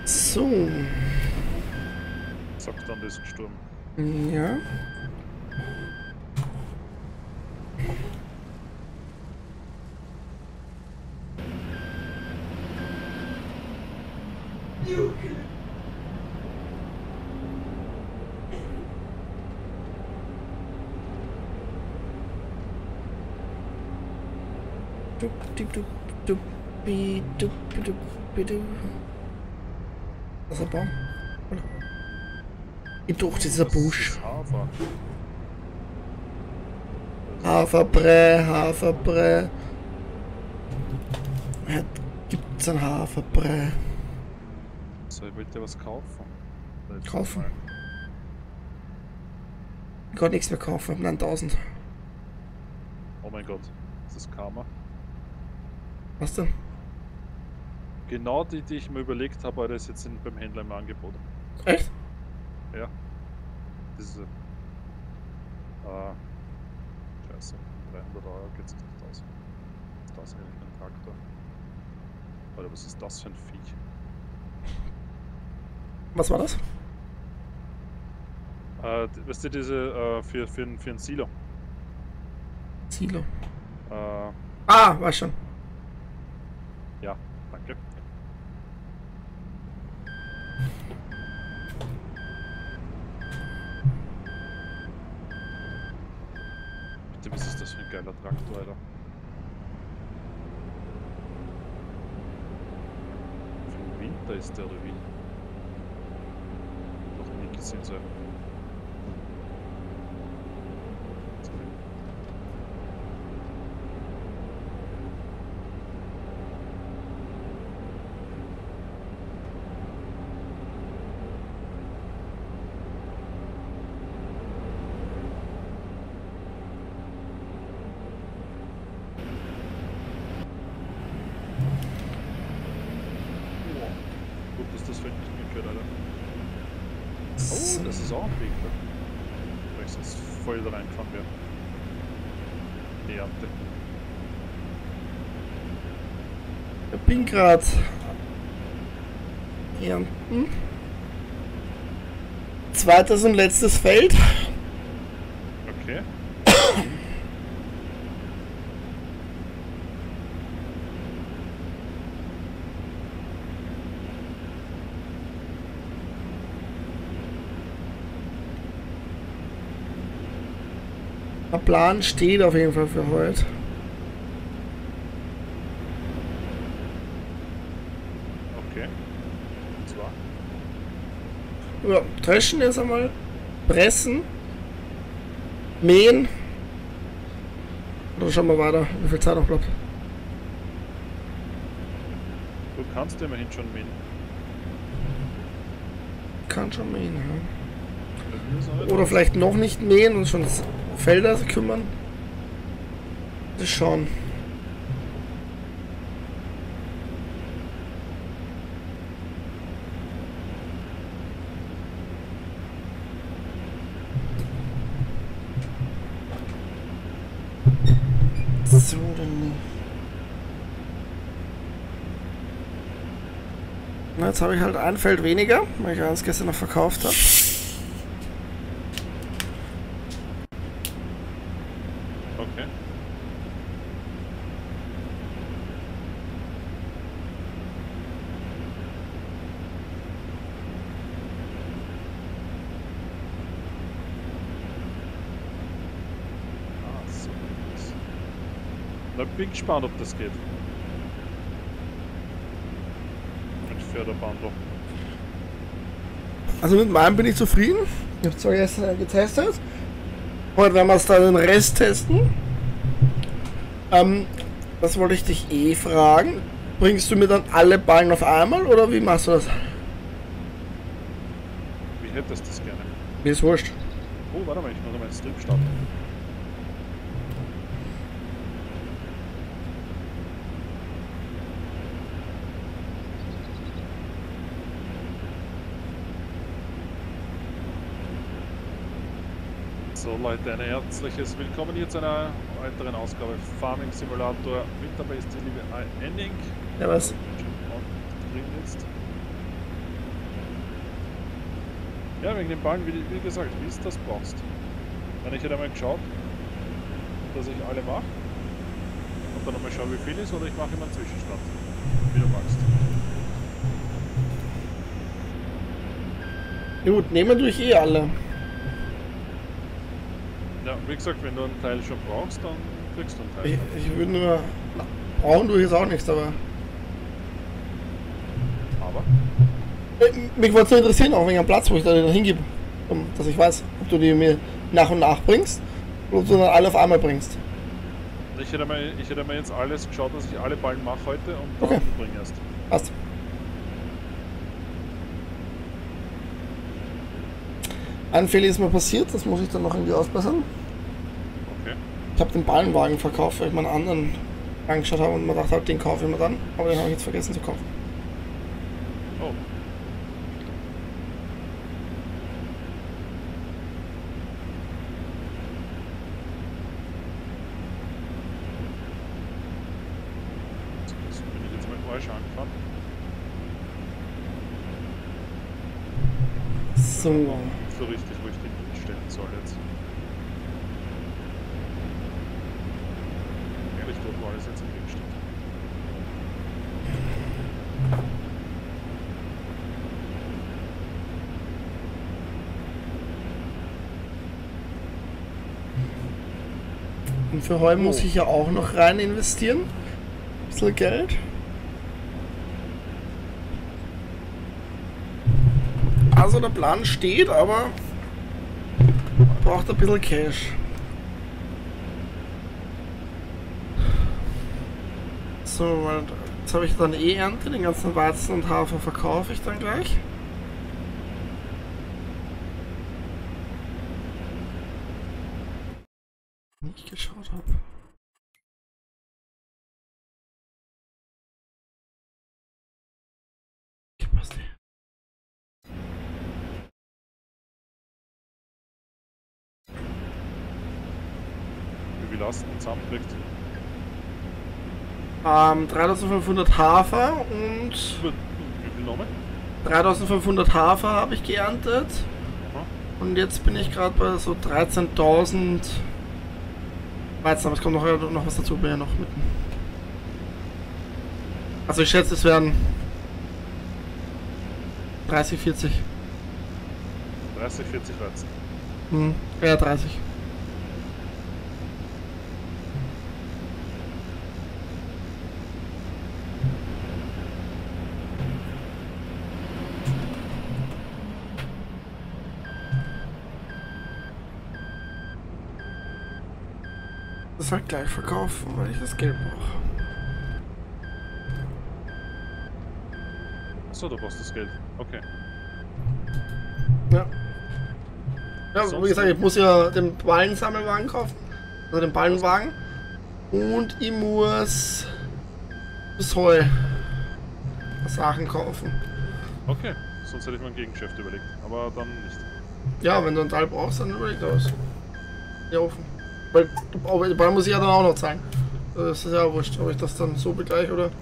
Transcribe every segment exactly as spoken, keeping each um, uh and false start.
So. Sagt dann diesen Sturm. Ja. Dup, dup, dup, dup, bi, dup, dup, bi, dup. Das ist ein Baum. Oder? Ich dachte, dieser Busch. Hafer. Haferbrei, Haferbrei. Ja, gibt's ein Haferbrei? So, ich wollte dir was kaufen. Kaufen? Ich kann nichts mehr kaufen, nein, tausend. Oh mein Gott, ist das Karma? Was denn? Genau die, die ich mir überlegt habe, das jetzt in, beim Händler im Angebot. Echt? Ja. Diese. Äh. Scheiße. dreihundert Euro geht sich nicht aus. Ist das eigentlich ein Traktor? Oder was ist das für ein Viech? Was war das? Äh, weißt du, diese, äh, für, für, ein, für ein Silo. Silo. Äh, Ah, weiß schon. ja, danke. Bitte, was ist das für ein geiler Traktor, Alter? Für den Winter ist der, oder wie? Noch nie gesehen, so. Gut, dass das Feld nicht mehr gehört, Alter. Oh, das ist auch ein Weg, da. Weil ich sonst voll da reingefahren wäre. Die Ernte. Ich bin gerade ernten. Zweites und letztes Feld. Okay. Der Plan steht auf jeden Fall für heute. Okay. Und zwar? Ja, dreschen jetzt einmal, pressen, mähen. Oder schauen wir weiter, wie viel Zeit noch bleibt. Du kannst immerhin schon mähen. Kann schon mähen, ja. Wir müssen halt Oder vielleicht noch nicht mähen und schon Felder kümmern. Das schauen. So, dann. Na, jetzt habe ich halt ein Feld weniger, weil ich eins gestern noch verkauft habe. Okay. Ah, so. Na, bin gespannt, ob das geht. Mit Förderbandel. Also mit meinem bin ich zufrieden. Ich habe zwar gestern getestet. Heute werden wir es dann den Rest testen. Ähm, das wollte ich dich eh fragen. Bringst du mir dann alle Ballen auf einmal oder wie machst du das? Wie hättest du das gerne? Mir ist wurscht. Oh, warte mal, ich muss mal den Stream starten. So Leute, ein herzliches Willkommen hier zu einer weiteren Ausgabe Farming Simulator. Mit dabei ist die liebe Enning. Ja, was? Drin ist. Ja, wegen den Ballen, wie, wie gesagt, wie du das brauchst. Wenn ich hätte einmal geschaut, dass ich alle mache und dann einmal schaue, wie viel ist, oder ich mache immer einen Zwischenstand. Wie du magst. Gut, nehmen durch eh alle. Ja, wie gesagt, wenn du einen Teil schon brauchst, dann kriegst du einen Teil. Ich, ich würde nur. Na, brauchen durch ist auch nichts, aber. Aber? Mich würde es nur interessieren, auch wegen einem Platz, wo ich da hingebe. Um, dass ich weiß, ob du die mir nach und nach bringst oder ob du dann alle auf einmal bringst. Ich hätte mal, ich hätte mal jetzt alles geschaut, dass ich alle Ballen mache heute und dann Okay. bringe erst. Passt. Ein Fehler ist mir passiert, das muss ich dann noch irgendwie ausbessern. Okay. Ich habe den Ballenwagen verkauft, weil ich meinen anderen angeschaut habe und mir dachte, halt, den kaufe ich mir dann. Aber den habe ich jetzt vergessen zu kaufen. Oh. So bin ich jetzt mit Fleisch angefahren. So. So richtig, wo ich den hinstellen soll jetzt. Ehrlich, dort wo alles jetzt im Weg steht. Und für Heu muss Oh. ich ja auch noch rein investieren. Ein bisschen Geld. Also der Plan steht, aber braucht ein bisschen Cash. So, weil jetzt habe ich dann eh Ernte, den ganzen Weizen und Hafer verkaufe ich dann gleich. Nicht geschaut habe. Okay, passt eh. Wie viel hast du denn zusammenkriegt? Ähm, dreitausendfünfhundert Hafer und Wie viel nochmal? dreitausendfünfhundert Hafer habe ich geerntet. Aha. Und jetzt bin ich gerade bei so dreizehntausend Weizen, aber es kommt noch, noch was dazu, bin ja noch mitten. Also ich schätze, es werden dreißig, vierzig. dreißig, vierzig Weizen. Hm, ja, dreißig. Das halt gleich verkaufen, weil ich das Geld brauche. Achso, du brauchst das Geld. Okay. Ja. Ja, Sonst wie gesagt, ich muss ja den Ballensammelwagen kaufen. Also den Ballenwagen. Und ich muss bis Heu Sachen kaufen. Okay. Sonst hätte ich mir ein Gegengeschäft überlegt. Aber dann nicht. Ja, wenn du einen Teil brauchst, dann überleg dir was. Ja, offen. Weil aber die Ballen muss ich ja dann auch noch zahlen. Das ist ja auch wurscht, ob ich das dann so begleiche oder.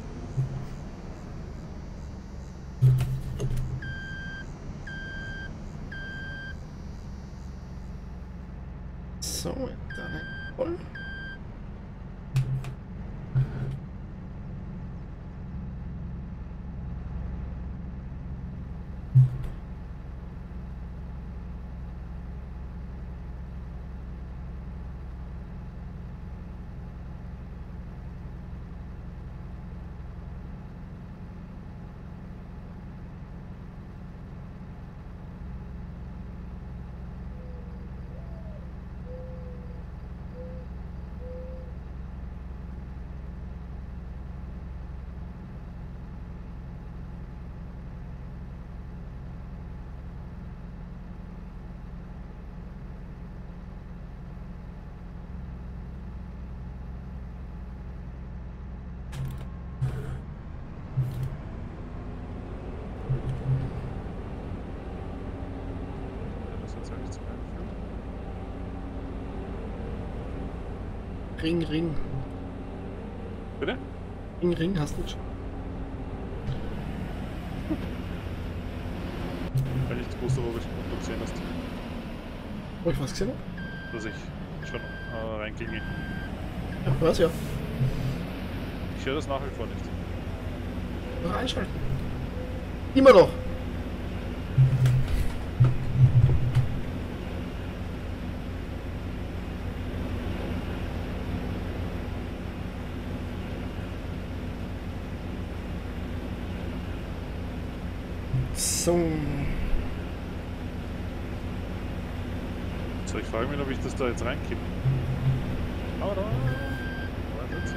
So, dann voll. Das hat eigentlich zum Einführen. Ring, Ring. Bitte? Ring, Ring hast du schon. Wenn ich jetzt gewusst habe, ob, ich, ob du gesehen hast, Wo ich was gesehen habe? dass ich schon äh, reinginge. Ja, was, ja. Ich höre das nach wie vor nicht. Noch einschalten. Immer noch. So. So, ich frage mich, ob ich das da jetzt reinkippe. Aber da. Wartet.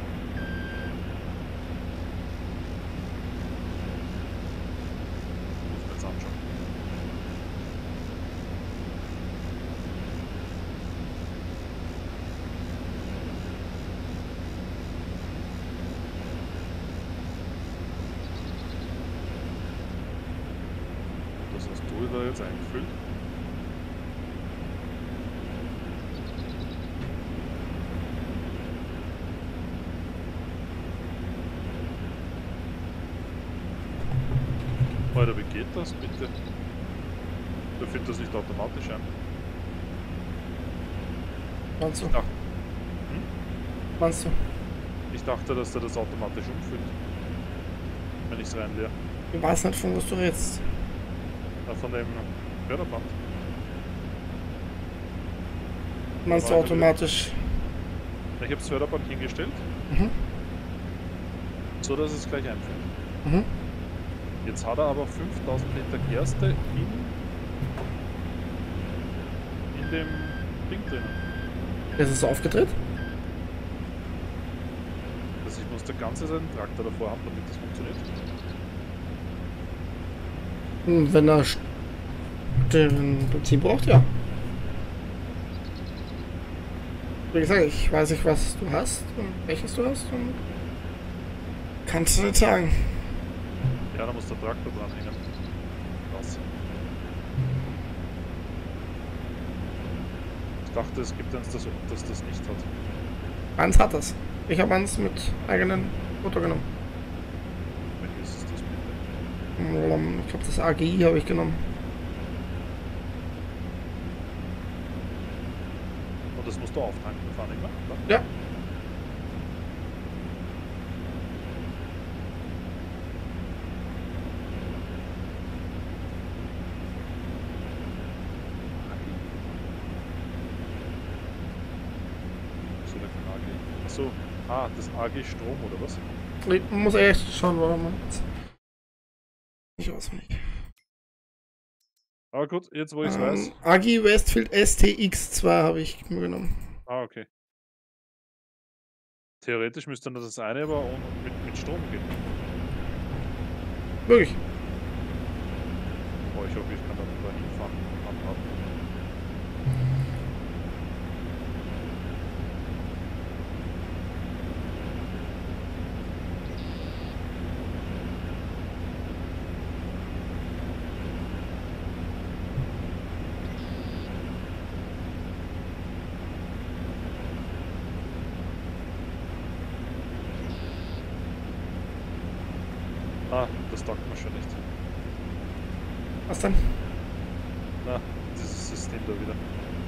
Muss man jetzt anschauen. Das hast du da jetzt eingefüllt. Alter, wie geht das bitte? Du findest das nicht automatisch ein. Meinst du? Ich dachte, Meinst du? ich dachte, dass der das automatisch umfüllt. Wenn ich es reinleere. Ich weiß nicht, von was du redest. Ja, von dem Förderband. Meinst du Nein, automatisch? Ich habe das Förderband hingestellt, Mhm. so dass es gleich einfüllt. Mhm. Jetzt hat er aber fünftausend Liter Gerste in, in dem Ding drinnen. Ist es aufgedreht? Also ich muss der ganze seinen Traktor davor haben, damit das funktioniert. Hm, wenn er st- den Benzin braucht, ja. Wie gesagt, ich weiß nicht, was du hast und welches du hast und kannst du nicht sagen. Ja, da muss der Traktor dranhängen. Krass. Ich dachte, es gibt eins, das, das das nicht hat. Eins hat das. Ich habe eins mit eigenen Motor genommen. Welches ist das bitte? Ich glaube, das A G I habe ich genommen. Und das musst du auftanken fahren immer? Oder? Ja. So, der A G. Achso, ah, das A G Strom oder was? Ich muss echt schauen, warum man jetzt nicht auswendig. Aber gut, jetzt wo ich es weiß. Ähm, A G I Westfield S T X zwei habe ich mir genommen. Ah, okay. Theoretisch müsste dann das eine aber ohne, mit, mit Strom gehen. Wirklich. Oh, ich hoffe, ich kann dann da hinfahren. Abwarten. Ah, das taugt mir schon nicht. Was denn? Na, dieses System da wieder.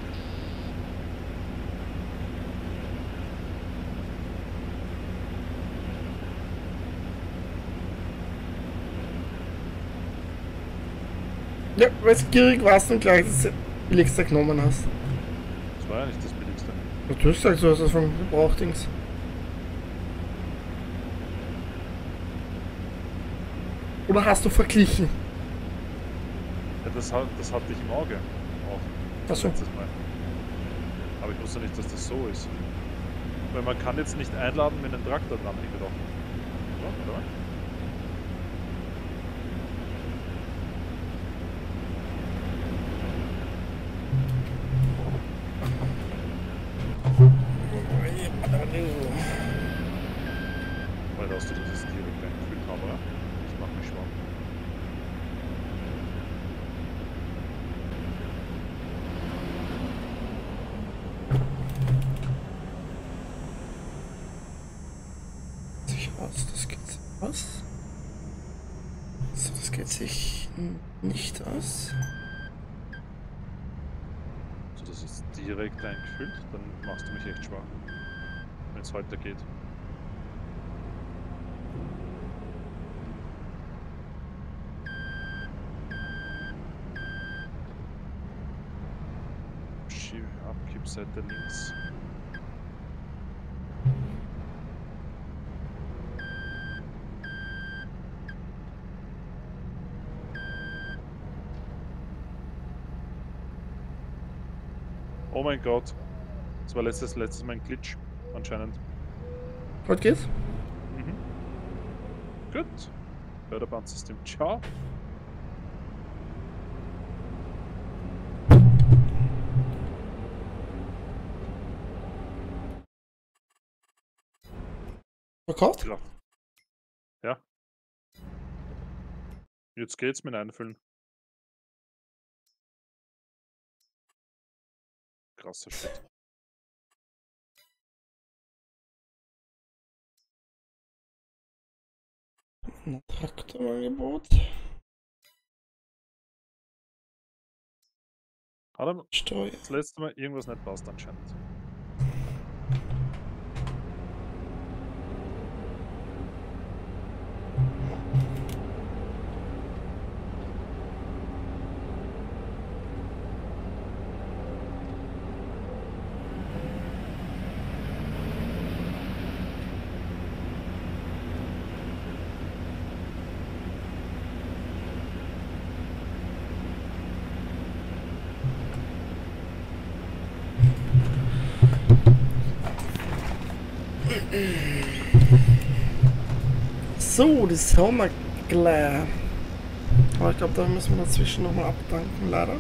Ja, weil es gierig warst und gleich das billigste genommen hast. Das war ja nicht das billigste. Natürlich sagst du, hast das vom Gebrauchdings. Oder hast du verglichen? Ja, das, hat, das hatte ich im Auge. Auch. Ach so. Letztes Mal. Aber ich wusste nicht, dass das so ist. Weil man kann jetzt nicht einladen, wenn ein Traktor dran hängt. Oder? Oder? Weil hast du das direkt eingefüllt, aber ich mach mich schwach. Sich aus, das geht aus. So, das geht sich nicht aus. So, das ist direkt eingefüllt, dann machst du mich echt schwach. Wenn es heute geht. Schieb, Abkippseite links. Oh mein Gott. Das war letztes, letztes Mal ein Glitch, anscheinend. Was geht's? Mhm. Gut. Förderbandsystem. Ciao. Verkauft? Ja. Ja. Jetzt geht's mit einfüllen. Krasser Shit. Ein Traktorangebot. Hat er Steuer. das letzte Mal irgendwas nicht passt anscheinend. So, das haben wir gleich. Aber ich glaube, da müssen wir dazwischen nochmal abdanken, leider.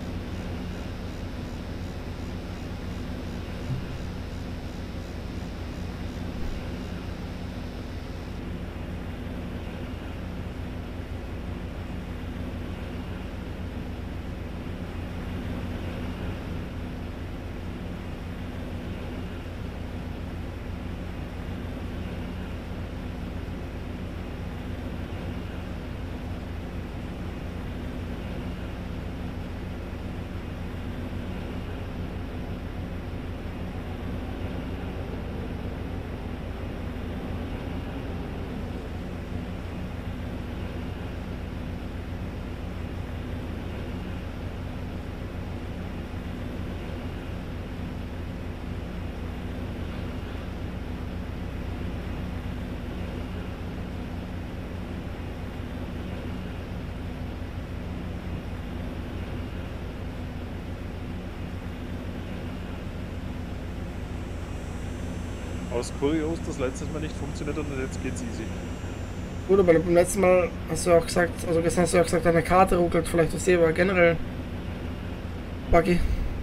Aus kurios das letztes Mal nicht funktioniert und jetzt geht's easy. Gut, aber beim letzten Mal hast du auch gesagt, also gestern hast du auch gesagt, deine Karte ruckelt vielleicht auf See, aber generell buggy.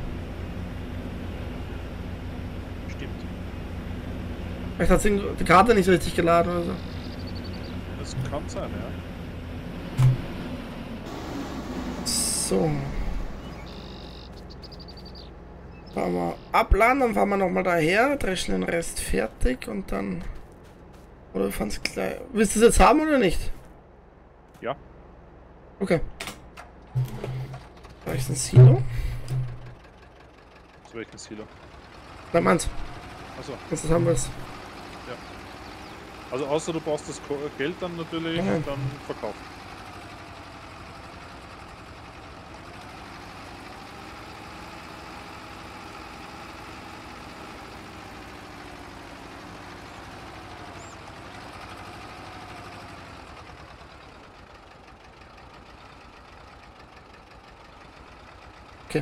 Stimmt. Vielleicht hat die Karte nicht richtig geladen oder so. Das kann sein, ja. So. Fahren wir abladen, dann fahren wir nochmal daher, dreschen den Rest fertig und dann. Oder wir fahren es gleich. Willst du es jetzt haben oder nicht? Ja. Okay. Da ist ein Silo. Zu welchem Silo? Nein, meins. Achso. Das haben wir es. Ja. Also außer du brauchst das Geld dann natürlich, Nein. dann verkauf. Okay.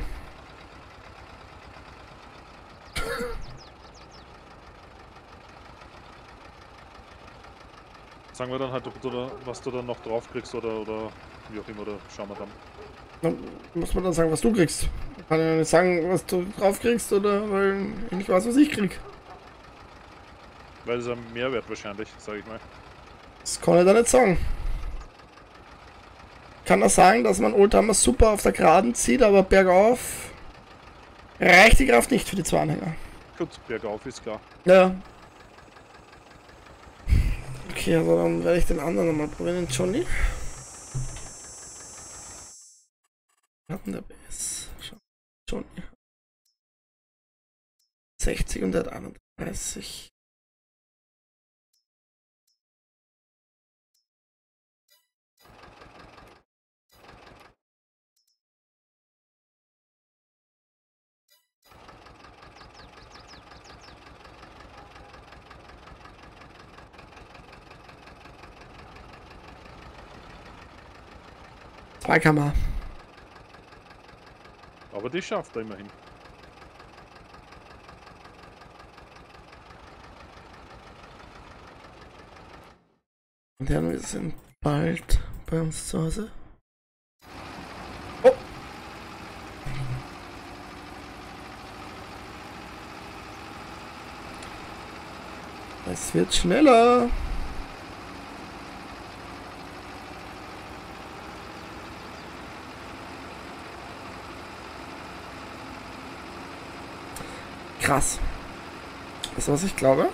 Sagen wir dann halt, ob du da, was du dann noch drauf kriegst oder, oder wie auch immer, oder schauen wir dann. Dann muss man dann sagen, was du kriegst. Ich kann ja nicht sagen, was du drauf kriegst, oder weil ich nicht weiß, was ich krieg. Weil es ein Mehrwert wahrscheinlich, sage ich mal. Das kann ich da nicht sagen. Kann er sagen, dass man Oldtimer super auf der Geraden zieht, aber bergauf reicht die Kraft nicht für die zwei Anhänger. Gut, bergauf ist klar. Ja. Okay, also dann werde ich den anderen nochmal probieren, den Johnny. Hatten der B S. Schon. sechzig und der hat einunddreißig. Zwei Kammer. Aber die schafft er immerhin. Und dann wir sind bald bei uns zu Hause. Oh! Es wird schneller. Krass. Das, was ich glaube,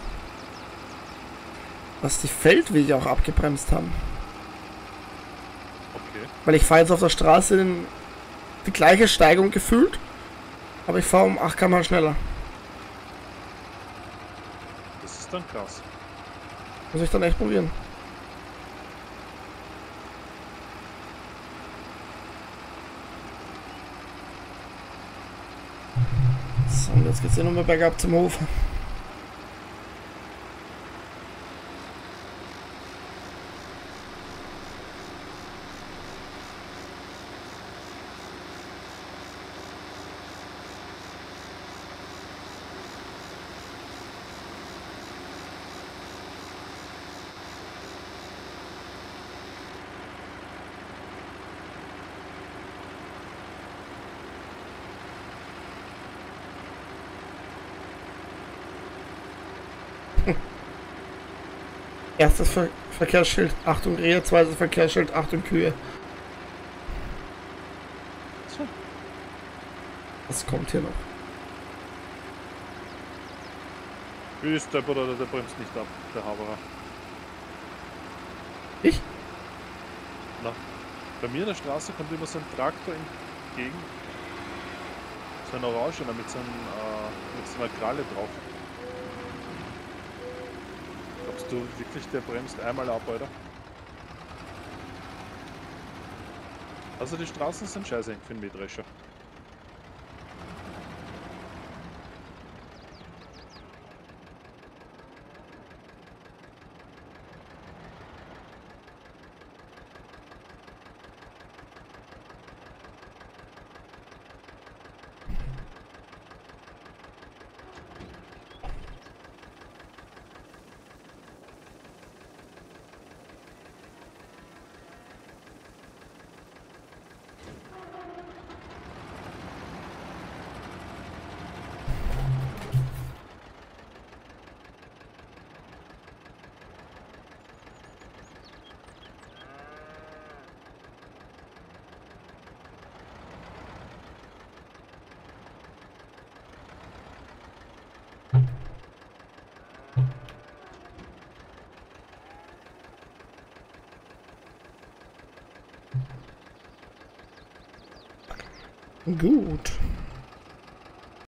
was die Feldwege auch abgebremst haben. Okay. Weil ich fahre jetzt auf der Straße in die gleiche Steigung gefühlt, aber ich fahre um acht Kilometer pro Stunde schneller. Das ist dann krass. Muss ich dann echt probieren. So, und jetzt geht's hier nochmal bergab zum Hof. Erstes Ver Verkehrsschild, Achtung Rehe, zweites Verkehrsschild, Achtung Kühe. So. Was kommt hier noch? Wie ist der oder der bremst nicht ab, der Haberer. Ich? Na, bei mir in der Straße kommt immer so ein Traktor entgegen. So ein Orangener mit so, einem, äh, mit so einer Kralle drauf. Glaubst du wirklich, der bremst einmal ab, Alter? Also die Straßen sind scheiße für den Mähdrescher. Gut.